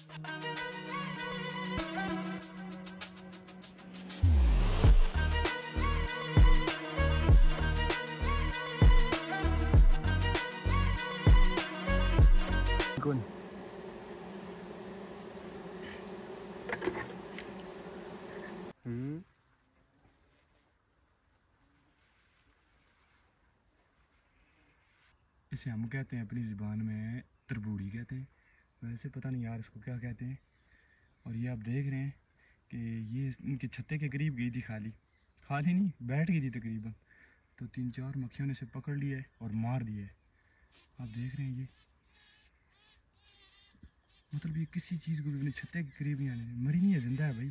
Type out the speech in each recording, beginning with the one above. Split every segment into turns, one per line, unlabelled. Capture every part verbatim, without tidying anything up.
हम्म इसे हम कहते हैं अपनी ज़ुबान में तरबूड़ी कहते हैं, वैसे पता नहीं यार इसको क्या कहते हैं। और ये आप देख रहे हैं कि ये इनके छत्ते के करीब गई थी, खाली खाली नहीं बैठ गई थी तकरीबन, तो तीन चार मक्खियों ने इसे पकड़ लिया है और मार दिया है। आप देख रहे हैं ये मतलब ये किसी चीज़ को भी अपने छत्ते के करीब नहीं आने, मरी नहीं है, जिंदा है भाई।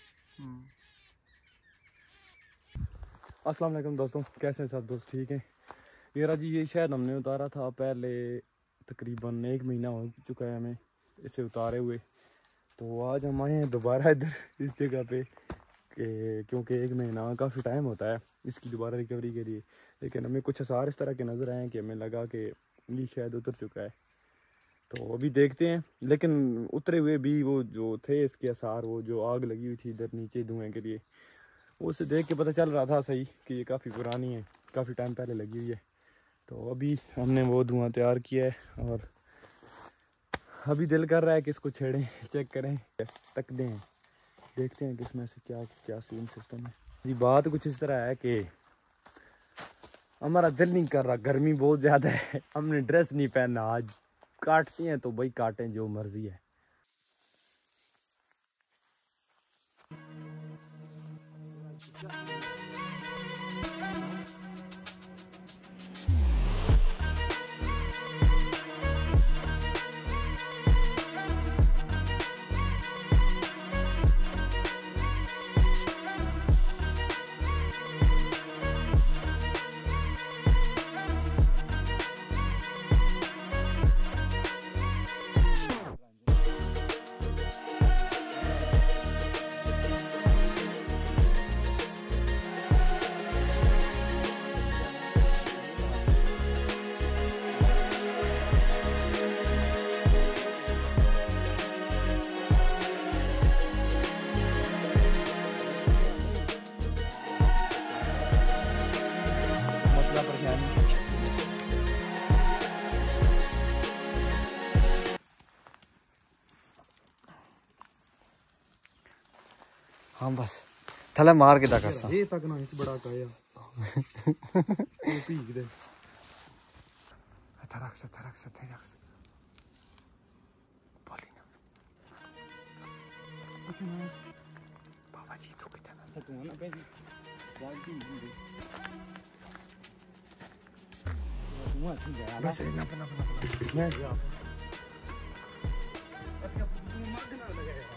अस्सलाम वालेकुम दोस्तों, कैसे हैं सब दोस्त? ठीक हैं। ये जी ये शायद हमने उतारा था पहले, तकरीबन एक महीना हो चुका है हमें इसे उतारे हुए। तो आज हम आए हैं दोबारा इधर इस जगह पे कि क्योंकि एक महीना काफ़ी टाइम होता है इसकी दोबारा रिकवरी के लिए, लेकिन हमें कुछ आसार इस तरह के नज़र आए कि हमें लगा कि ये शायद उतर चुका है। तो अभी देखते हैं, लेकिन उतरे हुए भी वो जो थे इसके आसार, वो जो आग लगी हुई थी इधर नीचे धुएँ के लिए, उसे देख के पता चल रहा था सही कि ये काफ़ी पुरानी है, काफ़ी टाइम पहले लगी हुई है। तो अभी हमने वो धुआं तैयार किया है और अभी दिल कर रहा है कि इसको छेड़ें, चेक करें, तक दें, देखते हैं कि इसमें से क्या क्या सीन सिस्टम है। ये बात कुछ इस तरह है कि हमारा दिल नहीं कर रहा, गर्मी बहुत ज़्यादा है, हमने ड्रेस नहीं पहना आज, काटते हैं तो भाई काटें, जो मर्जी है।
हाँ बस थले मार के तक सा
ये तक ना इस बड़ा काया वो पीक दे थरक से थरक से थरक से बोली ना बाबा जी तो कितना तू ना पे बाल्टी नहीं दे तू आ ठीक है बस ना पना पना मैं जा अच्छा तू मार देना लगा यार।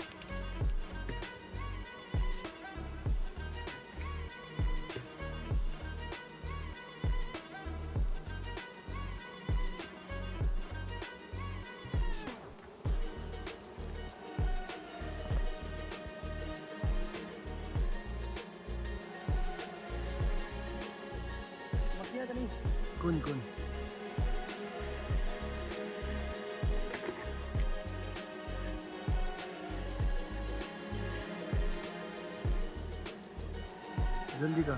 कौन कौन जल्दी कर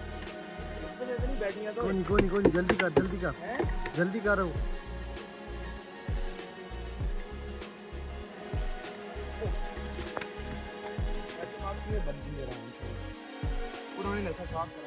कौन कौन कौन जल्दी कर जल्दी कर जल्दी कर रहा हूँ। पुराने नशा साफ करा